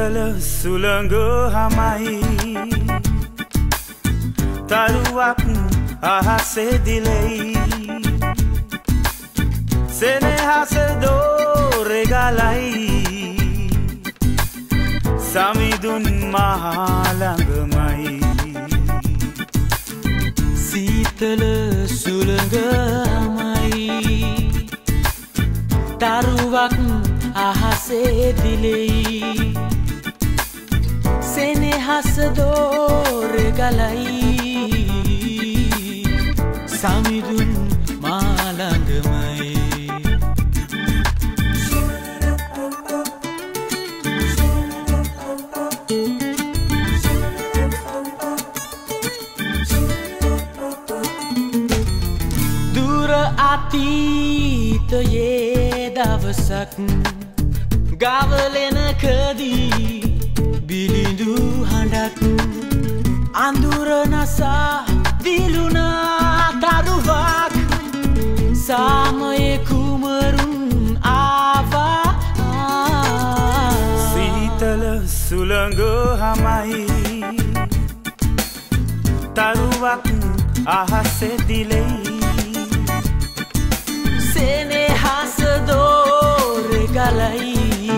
සීතල සුළඟ හමයි තරුවක් අහසේ දිලෙයි සෙනෙහස දෝරෙ ගලයි සමිඳුන් මහා ළඟමයි සීතල සුළඟ හමයි තරුවක් අහසේ දිලෙයි සෙනෙහස දෝරෙ ගලයි සමිඳුන් මා ළඟමයි දුර අතීතයේ දවසක් ගවලෙනකදී බිලිඳු හඬක් අඳුර නසා දිලුණා තරුවක් සාමයේ කුමරුන් ආවා සීතල සුළඟ හමයි තරුවක් අහසේ දිලෙයි සෙනෙහස දෝරෙ ගලයි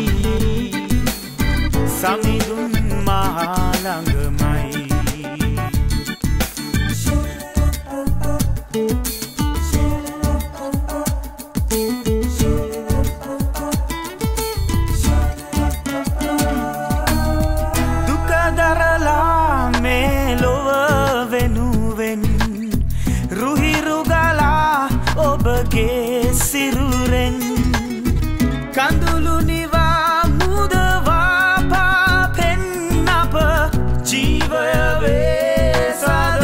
සමිඳුන් මහා ළඟමයි දුක දරලා මේ ලොව වෙනුවෙන් රුහිරු ගලා ඔබගේ සිරුරෙන් කඳුළු නිවා මුදවා පාපෙන් අප ජීවය වේසද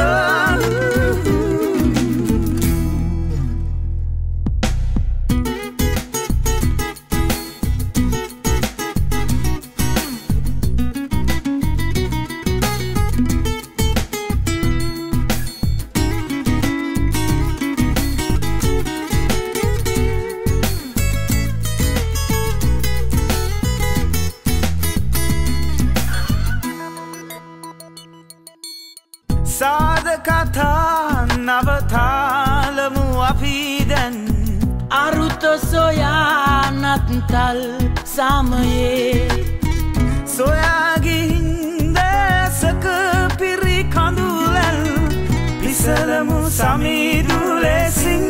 සාද කතා නවතාලමු අපි දැන් අරුත සොයානත්තල් සමයේ සොයාගිහින් දැසක පිරි කඳුලැල් පිසලමු සමිඳු ලෙසින්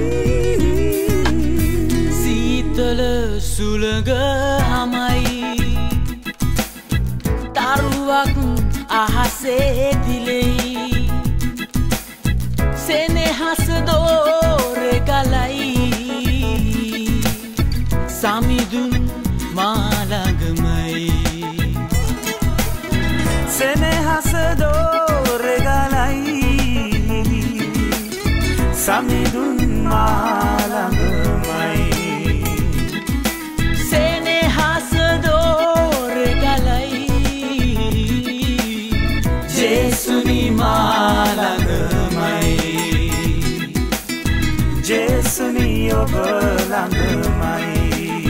සීතල සුළඟ හමයි තරුවක් අහසේ දිලෙයි සෙනෙහස දෝරෙ ගලයි සමිඳුන් මා ළඟමයි සෙනෙහස දෝරෙ ගලයි සමිඳුන් මා ළඟමයි සෙනෙහස දෝරෙ ගලයි ජේසුනි මා ළඟමයි ජේසුනි ඔබ ළඟමයි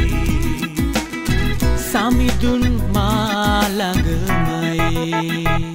සමිඳුන් මා ළඟමයි